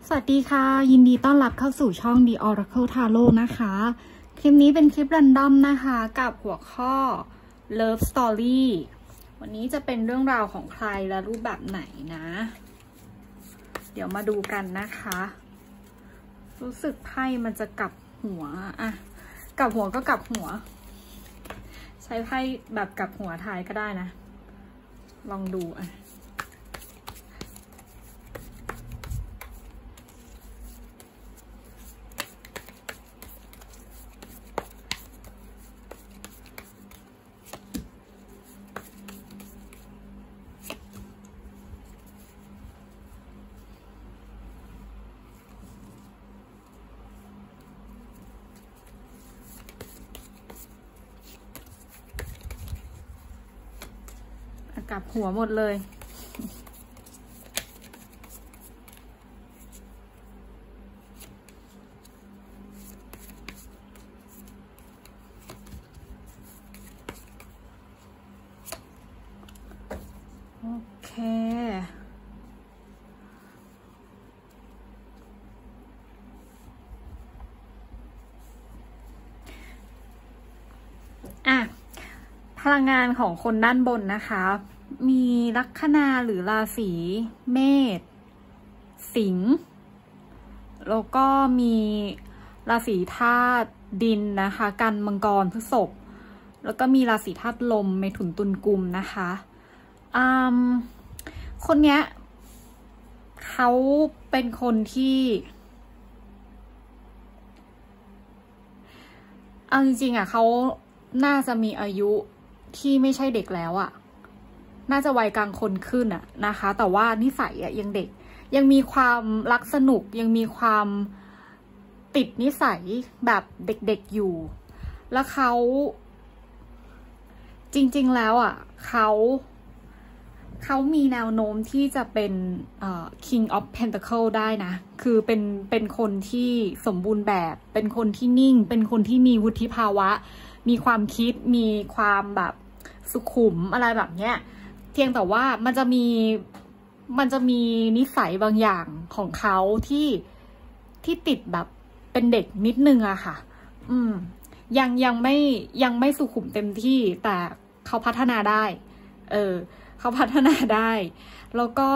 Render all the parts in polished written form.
สวัสดีค่ะยินดีต้อนรับเข้าสู่ช่อง The Oracle Tarot นะคะคลิปนี้เป็นคลิปรันดอมนะคะกับหัวข้อ Love Story วันนี้จะเป็นเรื่องราวของใครและรูปแบบไหนนะเดี๋ยวมาดูกันนะคะรู้สึกไพ่มันจะกลับหัวอะกลับหัวก็กลับหัวใช้ไพ่แบบกลับหัวทายก็ได้นะลองดูอะกลับหัวหมดเลยโอเคพลังงานของคนด้านบนนะคะมีลัคนาหรือราศีเมษสิงห์แล้วก็มีราศีธาตุดินนะคะกันมังกรพฤษภแล้วก็มีราศีธาตุลมเมถุนตุลกุมนะคะคนเนี้ยเขาเป็นคนที่เอาจริงๆเขาน่าจะมีอายุที่ไม่ใช่เด็กแล้วน่าจะวัยกลางคนขึ้นนะคะแต่ว่านิสัยยังเด็กยังมีความรักสนุกยังมีความติดนิสัยแบบเด็กๆอยู่แล้วเขาจริงๆแล้วเขามีแนวโน้มที่จะเป็นKing of Pentacle ได้นะคือเป็นคนที่สมบูรณ์แบบเป็นคนที่นิ่งเป็นคนที่มีวุฒิภาวะมีความคิดมีความแบบสุขุมอะไรแบบเนี้ยเพียงแต่ว่ามันจะมีนิสัยบางอย่างของเขาที่ติดแบบเป็นเด็กนิดนึงค่ะยังไม่สุขุมเต็มที่แต่เขาพัฒนาได้เขาพัฒนาได้แล้วก็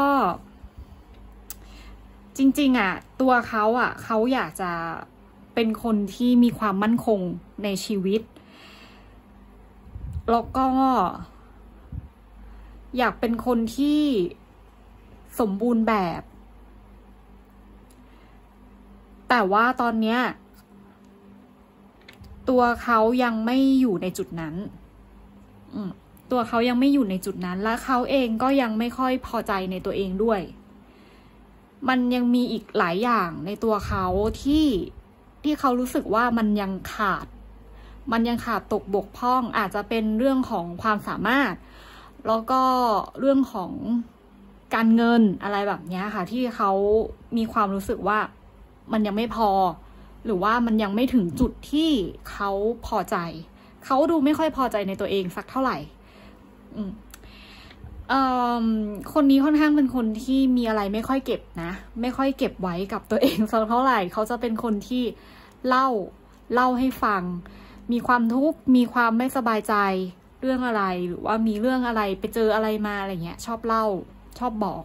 จริงๆตัวเขาอยากจะเป็นคนที่มีความมั่นคงในชีวิตแล้วก็อยากเป็นคนที่สมบูรณ์แบบแต่ว่าตอนเนี้ยตัวเขายังไม่อยู่ในจุดนั้นตัวเขายังไม่อยู่ในจุดนั้นและเขาเองก็ยังไม่ค่อยพอใจในตัวเองด้วยมันยังมีอีกหลายอย่างในตัวเขาที่เขารู้สึกว่ามันยังขาดตกบกพร่องอาจจะเป็นเรื่องของความสามารถแล้วก็เรื่องของการเงินอะไรแบบนี้ค่ะที่เขามีความรู้สึกว่ามันยังไม่พอหรือว่ามันยังไม่ถึงจุดที่เขาพอใจเขาดูไม่ค่อยพอใจในตัวเองสักเท่าไหร่คนนี้ค่อนข้างเป็นคนที่มีอะไรไม่ค่อยเก็บนะไม่ค่อยเก็บไว้กับตัวเองสักเท่าไหร่เขาจะเป็นคนที่เล่าให้ฟังมีความทุกข์มีความไม่สบายใจเรื่องอะไรหรือว่ามีเรื่องอะไรไปเจออะไรมาอะไรเงี้ยชอบเล่าชอบบอก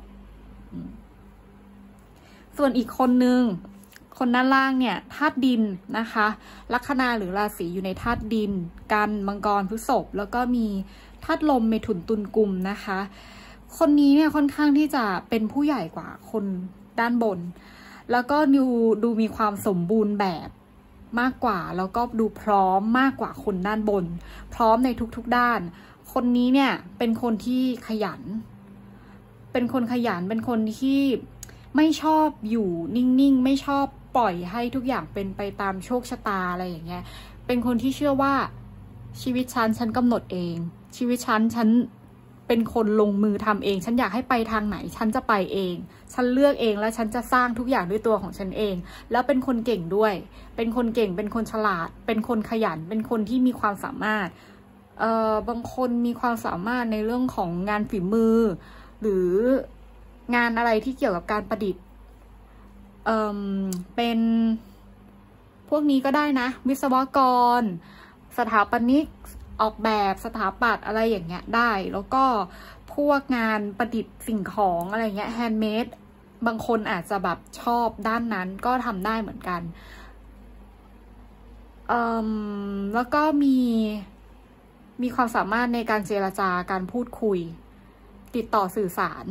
ส่วนอีกคนนึงคนด้านล่างเนี่ยธาตุดินนะคะลัคนาหรือราศีอยู่ในธาตุดินกันมังกรพฤษภแล้วก็มีธาตุลมเมถุนตุลกุมนะคะคนนี้เนี่ยค่อนข้างที่จะเป็นผู้ใหญ่กว่าคนด้านบนแล้วก็ดูมีความสมบูรณ์แบบมากกว่าแล้วก็ดูพร้อมมากกว่าคนด้านบนพร้อมในทุกๆด้านคนนี้เนี่ยเป็นคนที่ขยันเป็นคนขยันเป็นคนที่ไม่ชอบอยู่นิ่งๆไม่ชอบปล่อยให้ทุกอย่างเป็นไปตามโชคชะตาอะไรอย่างเงี้ยเป็นคนที่เชื่อว่าชีวิตฉันกำหนดเองชีวิตฉันเป็นคนลงมือทำเองฉันอยากให้ไปทางไหนฉันจะไปเองฉันเลือกเองแล้วฉันจะสร้างทุกอย่างด้วยตัวของฉันเองแล้วเป็นคนเก่งด้วยเป็นคนเก่งเป็นคนฉลาดเป็นคนขยันเป็นคนที่มีความสามารถบางคนมีความสามารถในเรื่องของงานฝีมือหรืองานอะไรที่เกี่ยวกับการประดิษฐ์เป็นพวกนี้ก็ได้นะวิศวกรสถาปนิกออกแบบสถาปัตย์อะไรอย่างเงี้ยได้แล้วก็พวกงานประดิษฐ์สิ่งของอะไรเงี้ยแฮนด์เมดบางคนอาจจะแบบชอบด้านนั้นก็ทำได้เหมือนกันแล้วก็มีความสามารถในการเจรจาการพูดคุยติดต่อสื่อสาร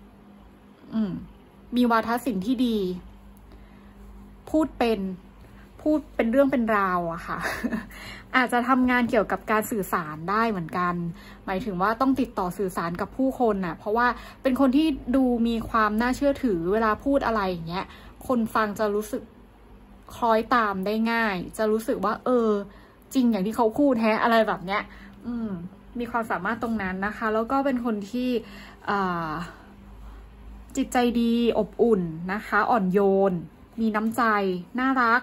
มีวาทศิลป์ที่ดีพูดเป็นเรื่องเป็นราวอะค่ะ อาจจะทำงานเกี่ยวกับการสื่อสารได้เหมือนกันหมายถึงว่าต้องติดต่อสื่อสารกับผู้คนน่ะเพราะว่าเป็นคนที่ดูมีความน่าเชื่อถือเวลาพูดอะไรอย่างเงี้ยคนฟังจะรู้สึกคล้อยตามได้ง่ายจะรู้สึกว่าจริงอย่างที่เขาพูดแฮะอะไรแบบเนี้ยมีความสามารถตรงนั้นนะคะแล้วก็เป็นคนที่จิตใจดีอบอุ่นนะคะอ่อนโยนมีน้ำใจน่ารัก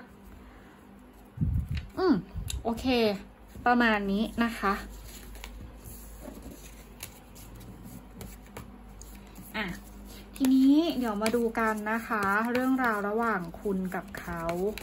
โอเคประมาณนี้นะคะทีนี้เดี๋ยวมาดูกันนะคะเรื่องราวระหว่างคุณกับเขา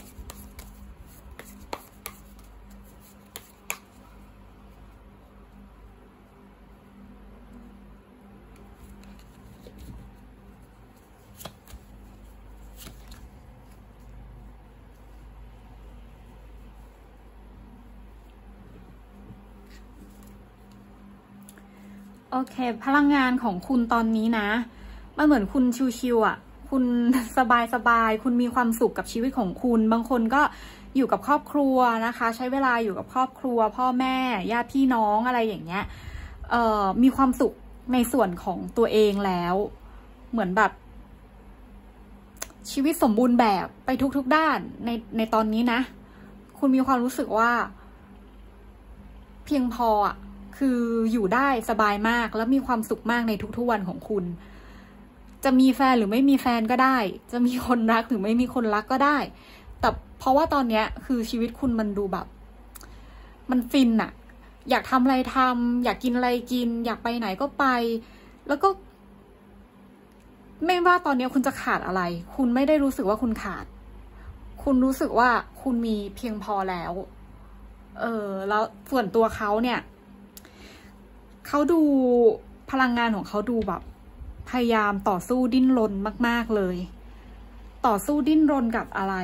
โอเคพลังงานของคุณตอนนี้นะมันเหมือนคุณชิวๆอ่ะคุณสบายๆคุณมีความสุขกับชีวิตของคุณบางคนก็อยู่กับครอบครัวนะคะใช้เวลาอยู่กับครอบครัวพ่อแม่ญาติพี่น้องอะไรอย่างเงี้ยมีความสุขในส่วนของตัวเองแล้วเหมือนแบบชีวิตสมบูรณ์แบบไปทุกๆด้านในตอนนี้นะคุณมีความรู้สึกว่าเพียงพออ่ะคืออยู่ได้สบายมากแล้วมีความสุขมากในทุกๆวันของคุณจะมีแฟนหรือไม่มีแฟนก็ได้จะมีคนรักหรือไม่มีคนรักก็ได้แต่เพราะว่าตอนเนี้ยคือชีวิตคุณมันดูแบบมันฟินอะอยากทำอะไรทำอยากกินอะไรกินอยากไปไหนก็ไปแล้วก็ไม่ว่าตอนนี้คุณจะขาดอะไรคุณไม่ได้รู้สึกว่าคุณขาดคุณรู้สึกว่าคุณมีเพียงพอแล้วแล้วส่วนตัวเขาเนี่ยเขาดูพลังงานของเขาดูแบบพยายามต่อสู้ดิ้นรนมากๆเลยต่อสู้ดิ้นรนกับอะไร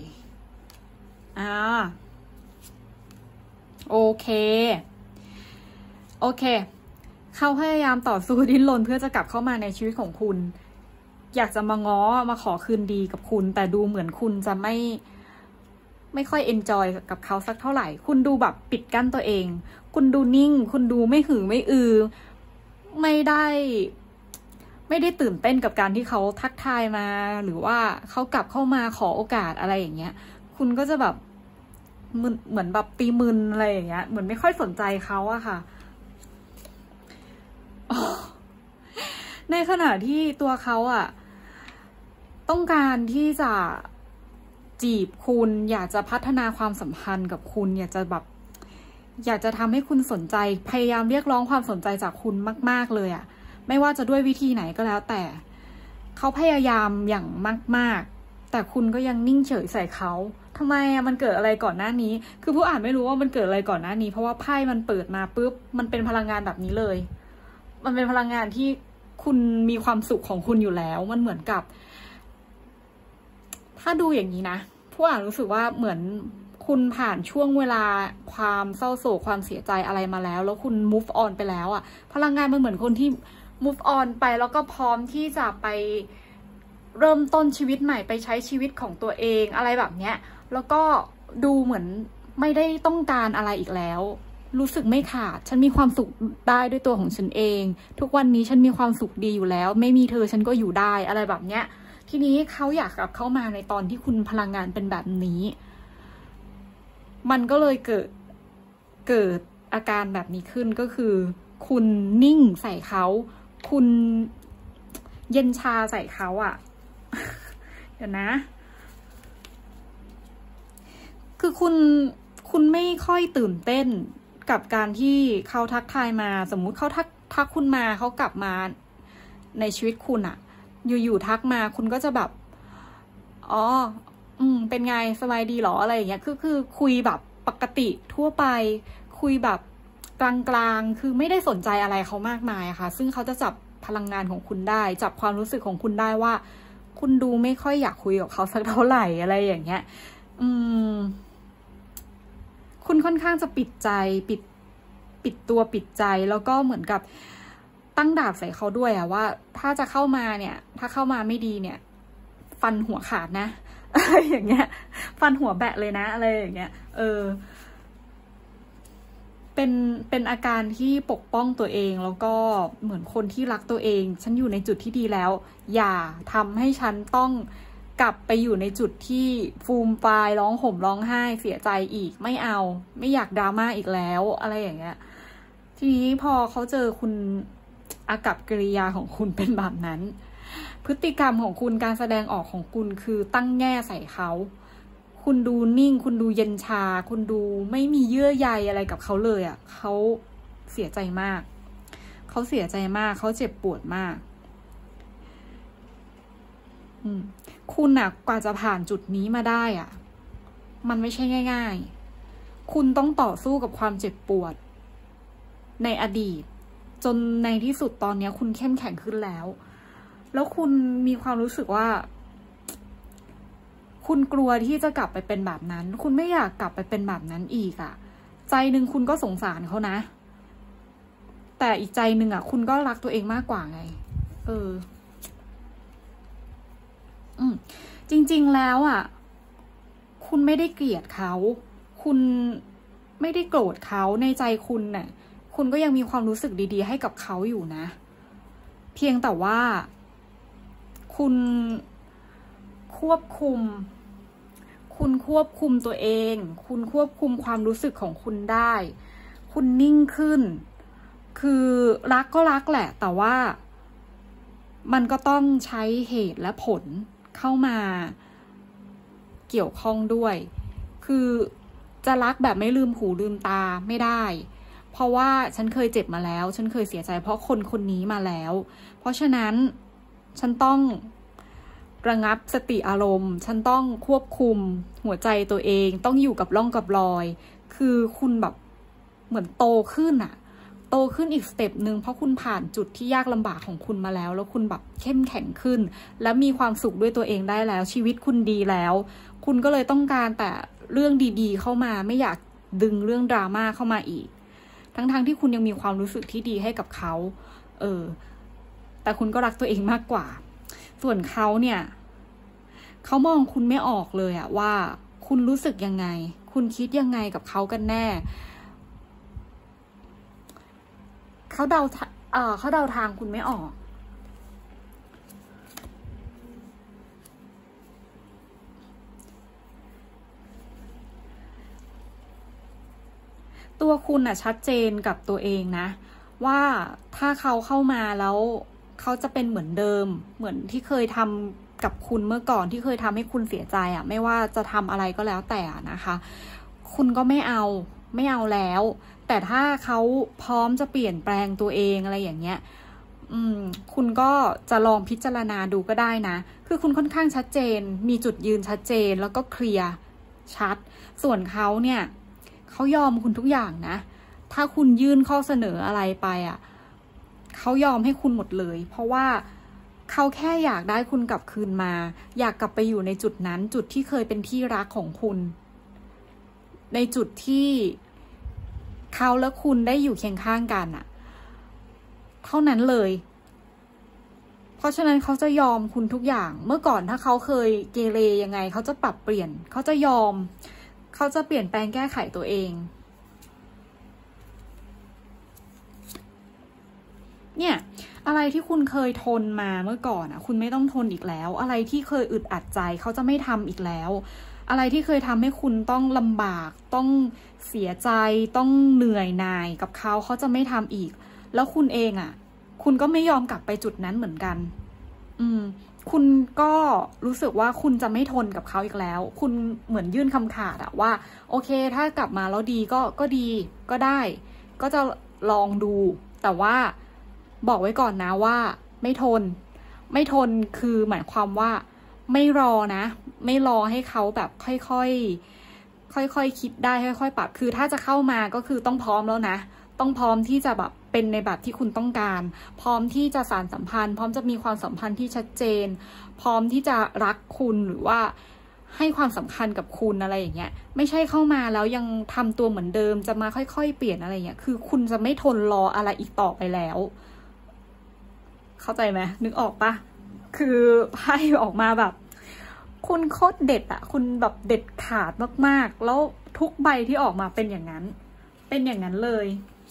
โอเคเขาพยายามต่อสู้ดิ้นรนเพื่อจะกลับเข้ามาในชีวิตของคุณอยากจะมาง้อมาขอคืนดีกับคุณแต่ดูเหมือนคุณจะไม่ค่อยเอนจอยกับเขาสักเท่าไหร่คุณดูแบบปิดกั้นตัวเองคุณดูนิ่งคุณดูไม่หือไม่ไม่ได้ตื่นเต้นกับการที่เขาทักทายมาหรือว่าเขากลับเข้ามาขอโอกาสอะไรอย่างเงี้ยคุณก็จะแบบเหมือนแบบตีมึนอะไรอย่างเงี้ยเหมือนไม่ค่อยสนใจเขาอะค่ะในขณะที่ตัวเขาอะต้องการที่จะจีบคุณอยากจะพัฒนาความสัมพันธ์กับคุณอยากจะทำให้คุณสนใจพยายามเรียกร้องความสนใจจากคุณมากๆเลยอะไม่ว่าจะด้วยวิธีไหนก็แล้วแต่เขาพยายามอย่างมากๆแต่คุณก็ยังนิ่งเฉยใส่เขาทำไมอะมันเกิดอะไรก่อนหน้านี้คือผู้อ่านไม่รู้ว่ามันเกิดอะไรก่อนหน้านี้เพราะว่าไพ่มันเปิดมาปุ๊บมันเป็นพลังงานแบบนี้เลยมันเป็นพลังงานที่คุณมีความสุขของคุณอยู่แล้วมันเหมือนกับถ้าดูอย่างนี้นะผู้อ่านรู้สึกว่าเหมือนคุณผ่านช่วงเวลาความเศร้าโศกความเสียใจอะไรมาแล้วคุณ move on ไปแล้วอ่ะพลังงานมันเหมือนคนที่ move on ไปแล้วก็พร้อมที่จะไปเริ่มต้นชีวิตใหม่ไปใช้ชีวิตของตัวเองอะไรแบบเนี้ยแล้วก็ดูเหมือนไม่ได้ต้องการอะไรอีกแล้วรู้สึกไม่ขาดฉันมีความสุขได้ด้วยตัวของฉันเองทุกวันนี้ฉันมีความสุขดีอยู่แล้วไม่มีเธอฉันก็อยู่ได้อะไรแบบเนี้ยทีนี้เขาอยากกลับเข้ามาในตอนที่คุณพลังงานเป็นแบบนี้มันก็เลยเกิดอาการแบบนี้ขึ้นก็คือคุณนิ่งใส่เขาคุณเย็นชาใส่เขาอ่ะ เดี๋ยวนะคือคุณไม่ค่อยตื่นเต้นกับการที่เขาทักทายมาสมมุติเขาทักคุณมาเขากลับมาในชีวิตคุณอ่ะอยู่ๆทักมาคุณก็จะแบบอ๋อเป็นไงสบายดีหรออะไรอย่างเงี้ยคือคุยแบบปกติทั่วไปคุยแบบกลางๆคือไม่ได้สนใจอะไรเขามากมายค่ะซึ่งเขาจะจับพลังงานของคุณได้จับความรู้สึกของคุณได้ว่าคุณดูไม่ค่อยอยากคุยกับเขาสักเท่าไหร่อะไรอย่างเงี้ยคุณค่อนข้างจะปิดใจปิดตัวปิดใจแล้วก็เหมือนกับตั้งดาบใส่เขาด้วยอะว่าถ้าจะเข้ามาเนี่ยถ้าเข้ามาไม่ดีเนี่ยฟันหัวขาดนะอะไรอย่างเงี้ยฟันหัวแบะเลยนะอะไรอย่างเงี้ยเป็นอาการที่ปกป้องตัวเองแล้วก็เหมือนคนที่รักตัวเองฉันอยู่ในจุดที่ดีแล้วอย่าทำให้ฉันต้องกลับไปอยู่ในจุดที่ฟูมฟายร้องห่มร้องไห้เสียใจอีกไม่เอาไม่อยากดราม่าอีกแล้วอะไรอย่างเงี้ยทีนี้พอเขาเจอคุณอากัปกิริยาของคุณเป็นแบบนั้นพฤติกรรมของคุณการแสดงออกของคุณคือตั้งแง่ใส่เขาคุณดูนิ่งคุณดูเย็นชาคุณดูไม่มีเยื่อใยอะไรกับเขาเลยอ่ะเขาเสียใจมากเขาเสียใจมากเขาเจ็บปวดมากคุณน่ะกว่าจะผ่านจุดนี้มาได้อ่ะมันไม่ใช่ง่ายๆคุณต้องต่อสู้กับความเจ็บปวดในอดีตจนในที่สุดตอนนี้คุณเข้มแข็งขึ้นแล้วคุณมีความรู้สึกว่าคุณกลัวที่จะกลับไปเป็นแบบนั้นคุณไม่อยากกลับไปเป็นแบบนั้นอีกอ่ะใจหนึ่งคุณก็สงสารเขานะแต่อีกใจหนึ่งอ่ะคุณก็รักตัวเองมากกว่าไงจริงๆแล้วอ่ะคุณไม่ได้เกลียดเขาคุณไม่ได้โกรธเขาในใจคุณน่ะคุณก็ยังมีความรู้สึกดีๆให้กับเขาอยู่นะเพียงแต่ว่าคุณควบคุมตัวเองคุณควบคุมความรู้สึกของคุณได้คุณนิ่งขึ้นคือรักก็รักแหละแต่ว่ามันก็ต้องใช้เหตุและผลเข้ามาเกี่ยวข้องด้วยคือจะรักแบบไม่ลืมหูลืมตาไม่ได้เพราะว่าฉันเคยเจ็บมาแล้วฉันเคยเสียใจเพราะคนนี้มาแล้วเพราะฉะนั้นฉันต้องระงับสติอารมณ์ฉันต้องควบคุมหัวใจตัวเองต้องอยู่กับร่องกับรอยคือคุณแบบเหมือนโตขึ้นอะโตขึ้นอีกสเต็ปหนึ่งเพราะคุณผ่านจุดที่ยากลำบากของคุณมาแล้วคุณแบบเข้มแข็งขึ้นและมีความสุขด้วยตัวเองได้แล้วชีวิตคุณดีแล้วคุณก็เลยต้องการแต่เรื่องดีๆเข้ามาไม่อยากดึงเรื่องดราม่าเข้ามาอีกทั้งที่คุณยังมีความรู้สึกที่ดีให้กับเขาแต่คุณก็รักตัวเองมากกว่าส่วนเขาเนี่ยเขามองคุณไม่ออกเลยอะว่าคุณรู้สึกยังไงคุณคิดยังไงกับเขากันแน่เขาเดาทางคุณไม่ออกตัวคุณอะชัดเจนกับตัวเองนะว่าถ้าเขาเข้ามาแล้วเขาจะเป็นเหมือนเดิมเหมือนที่เคยทำกับคุณเมื่อก่อนที่เคยทำให้คุณเสียใจอ่ะไม่ว่าจะทำอะไรก็แล้วแต่นะคะคุณก็ไม่เอาแล้วแต่ถ้าเขาพร้อมจะเปลี่ยนแปลงตัวเองอะไรอย่างเงี้ยคุณก็จะลองพิจารณาดูก็ได้นะคือคุณค่อนข้างชัดเจนมีจุดยืนชัดเจนแล้วก็เคลียร์ชัดส่วนเขาเนี่ยเขายอมคุณทุกอย่างนะถ้าคุณยื่นข้อเสนออะไรไปอ่ะเขายอมให้คุณหมดเลยเพราะว่าเขาแค่อยากได้คุณกลับคืนมาอยากกลับไปอยู่ในจุดนั้นจุดที่เคยเป็นที่รักของคุณในจุดที่เขาและคุณได้อยู่เคียงข้างกันอ่ะเท่านั้นเลยเพราะฉะนั้นเขาจะยอมคุณทุกอย่างเมื่อก่อนถ้าเขาเคยเกเรยังไงเขาจะปรับเปลี่ยนเขาจะยอมเขาจะเปลี่ยนแปลงแก้ไขตัวเองเนี่ยอะไรที่คุณเคยทนมาเมื่อก่อนคุณไม่ต้องทนอีกแล้วอะไรที่เคยอึดอัดใจเขาจะไม่ทำอีกแล้วอะไรที่เคยทำให้คุณต้องลำบากต้องเสียใจต้องเหนื่อยหน่ายกับเขาจะไม่ทำอีกแล้วคุณเองคุณก็ไม่ยอมกลับไปจุดนั้นเหมือนกันคุณก็รู้สึกว่าคุณจะไม่ทนกับเขาอีกแล้วคุณเหมือนยื่นคำขาดว่าโอเคถ้ากลับมาแล้วดีก็ดีก็ได้ก็จะลองดูแต่ว่าบอกไว้ก่อนนะว่าไม่ทนคือหมายความว่าไม่รอนะไม่รอให้เขาแบบค่อยๆคิดได้ค่อยๆปรับคือถ้าจะเข้ามาก็คือต้องพร้อมแล้วนะต้องพร้อมที่จะแบบเป็นในแบบที่คุณต้องการพร้อมที่จะสานสัมพันธ์พร้อมจะมีความสัมพันธ์ที่ชัดเจนพร้อมที่จะรักคุณหรือว่าให้ความสำคัญกับคุณอะไรอย่างเงี้ยไม่ใช่เข้ามาแล้วยังทำตัวเหมือนเดิมจะมาค่อยๆเปลี่ยนอะไรอย่างเงี้ยคือคุณจะไม่ทนรออะไรอีกต่อไปแล้วเข้าใจไหมนึกออกปะคือไพ่ออกมาแบบคุณโคตรเด็ดอะคุณแบบเด็ดขาดมากๆแล้วทุกใบที่ออกมาเป็นอย่างนั้นเป็นอย่างนั้นเลย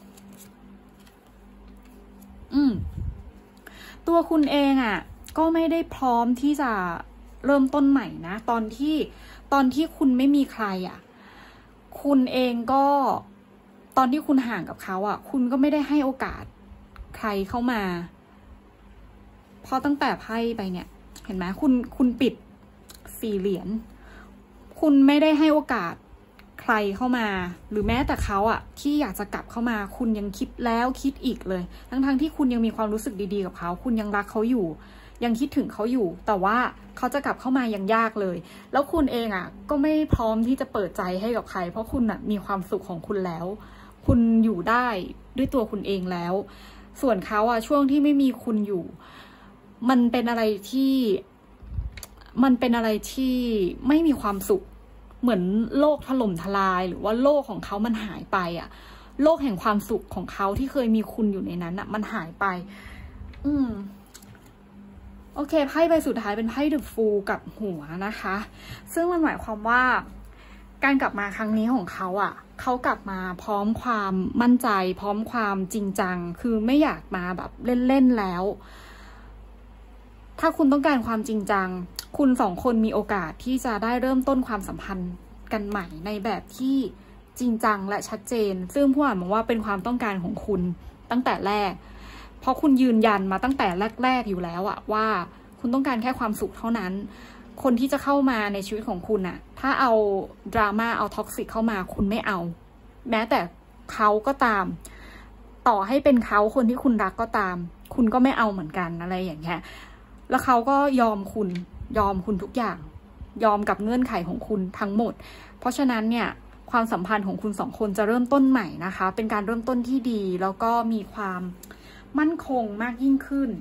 ตัวคุณเองอะก็ไม่ได้พร้อมที่จะเริ่มต้นใหม่นะตอนที่คุณไม่มีใครอะคุณเองก็ตอนที่คุณห่างกับเขาอะคุณก็ไม่ได้ให้โอกาสใครเข้ามาเพราะตั้งแต่ไพ่ไปเนี่ยเห็นไหมคุณปิด4 เหรียญคุณไม่ได้ให้โอกาสใครเข้ามาหรือแม้แต่เขาอะที่อยากจะกลับเข้ามาคุณยังคิดแล้วคิดอีกเลยทั้งที่คุณยังมีความรู้สึกดีๆกับเขาคุณยังรักเขาอยู่ยังคิดถึงเขาอยู่แต่ว่าเขาจะกลับเข้ามายังยากเลยแล้วคุณเองอะก็ไม่พร้อมที่จะเปิดใจให้กับใครเพราะคุณอะมีความสุขของคุณแล้วคุณอยู่ได้ด้วยตัวคุณเองแล้วส่วนเขาอะช่วงที่ไม่มีคุณอยู่มันเป็นอะไรที่ไม่มีความสุขเหมือนโลกถล่มทลายหรือว่าโลกของเขามันหายไปอะโลกแห่งความสุขของเขาที่เคยมีคุณอยู่ในนั้นอะมันหายไปโอเคไพ่ใบสุดท้ายเป็นไพ่เดอะฟูลกับหัวนะคะซึ่งมันหมายความว่าการกลับมาครั้งนี้ของเขาอะเขากลับมาพร้อมความมั่นใจพร้อมความจริงจังคือไม่อยากมาแบบเล่นๆแล้วถ้าคุณต้องการความจริงจังคุณ2 คนมีโอกาสที่จะได้เริ่มต้นความสัมพันธ์กันใหม่ในแบบที่จริงจังและชัดเจนซึ่งผู้อ่านมองว่าเป็นความต้องการของคุณตั้งแต่แรกเพราะคุณยืนยันมาตั้งแต่แรกๆอยู่แล้วอะว่าคุณต้องการแค่ความสุขเท่านั้นคนที่จะเข้ามาในชีวิตของคุณอะถ้าเอาดราม่าเอาท็อกซิกเข้ามาคุณไม่เอาแม้แต่เขาก็ตามต่อให้เป็นเขาคนที่คุณรักก็ตามคุณก็ไม่เอาเหมือนกันอะไรอย่างเงี้ยแล้วเขาก็ยอมคุณทุกอย่างยอมกับเงื่อนไขของคุณทั้งหมดเพราะฉะนั้นเนี่ยความสัมพันธ์ของคุณ2 คนจะเริ่มต้นใหม่นะคะเป็นการเริ่มต้นที่ดีแล้วก็มีความมั่นคงมากยิ่งขึ้น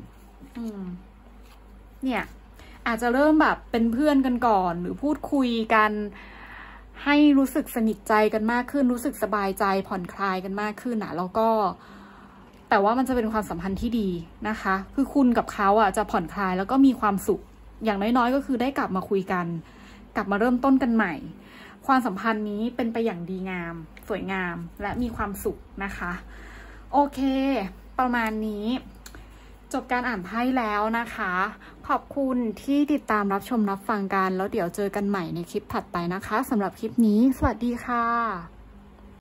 เนี่ยอาจจะเริ่มแบบเป็นเพื่อนกันก่อนหรือพูดคุยกันให้รู้สึกสนิทใจกันมากขึ้นรู้สึกสบายใจผ่อนคลายกันมากขึ้นนะแล้วก็แต่ว่ามันจะเป็นความสัมพันธ์ที่ดีนะคะคือคุณกับเขาอ่ะจะผ่อนคลายแล้วก็มีความสุขอย่างน้อยๆก็คือได้กลับมาคุยกันกลับมาเริ่มต้นกันใหม่ความสัมพันธ์นี้เป็นไปอย่างดีงามสวยงามและมีความสุขนะคะโอเคประมาณนี้จบการอ่านไพ่แล้วนะคะขอบคุณที่ติดตามรับชมรับฟังกันแล้วเดี๋ยวเจอกันใหม่ในคลิปถัดไปนะคะสำหรับคลิปนี้สวัสดีค่ะ